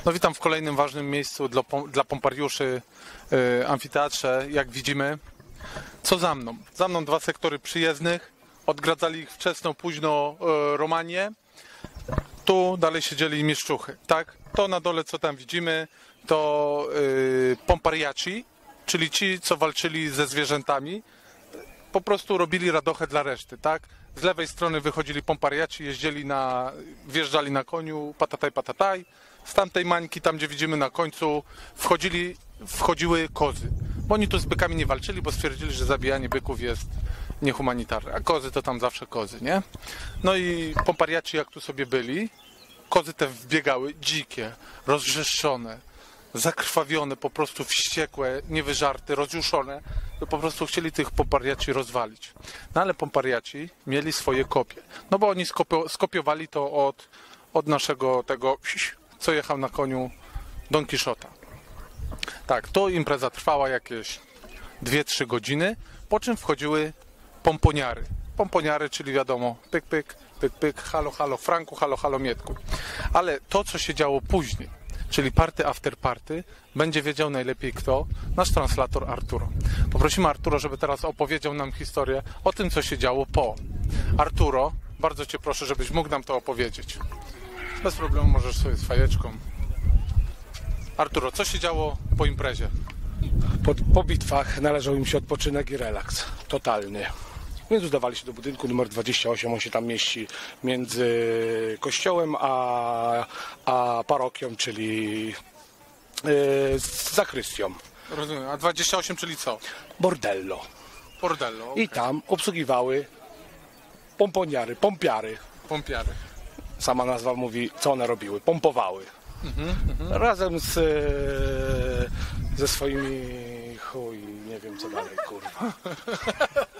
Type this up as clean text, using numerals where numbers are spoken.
No witam w kolejnym ważnym miejscu dla pompariuszy, amfiteatrze, jak widzimy. Co za mną? Za mną dwa sektory przyjezdnych, odgradzali ich wczesną, późno Romanię. Tu dalej siedzieli mieszczuchy, tak? To na dole, co tam widzimy, to pompariaci, czyli ci, co walczyli ze zwierzętami. Po prostu robili radochę dla reszty, tak? Z lewej strony wychodzili pompariaci, wjeżdżali na koniu, patataj, patataj. Z tamtej mańki, tam gdzie widzimy na końcu, wchodziły kozy. Bo oni tu z bykami nie walczyli, bo stwierdzili, że zabijanie byków jest niehumanitarne. A kozy to tam zawsze kozy, nie? No i pompariaci jak tu sobie byli, kozy te wbiegały dzikie, rozrzeszczone, zakrwawione, po prostu wściekłe, niewyżarte, rozjuszone, to po prostu chcieli tych pompariaci rozwalić. No ale pompariaci mieli swoje kopie, no bo oni skopiowali to od naszego tego, co jechał na koniu Don Quixota. Tak, to impreza trwała jakieś 2-3 godziny, po czym wchodziły pomponiary. Pomponiary, czyli wiadomo, pyk, pyk, pyk, pyk, halo, halo, Franku, halo, halo, Mietku. Ale to, co się działo później, czyli party after party, będzie wiedział najlepiej kto? Nasz translator Arturo. Poprosimy Arturo, żeby teraz opowiedział nam historię o tym, co się działo po. Arturo, bardzo Cię proszę, żebyś mógł nam to opowiedzieć. Bez problemu możesz sobie z fajeczką. Arturo, co się działo po imprezie? Po bitwach należał im się odpoczynek i relaks. Totalny. Więc udawali się do budynku numer 28. On się tam mieści między kościołem a parokią, czyli z zakrystią. Rozumiem. A 28, czyli co? Bordello. Bordello. Okay. I tam obsługiwały pomponiary, pompiary. Pompiary. Sama nazwa mówi, co one robiły. Pompowały. Razem ze swoimi... Chuj, nie wiem co dalej, kurwa.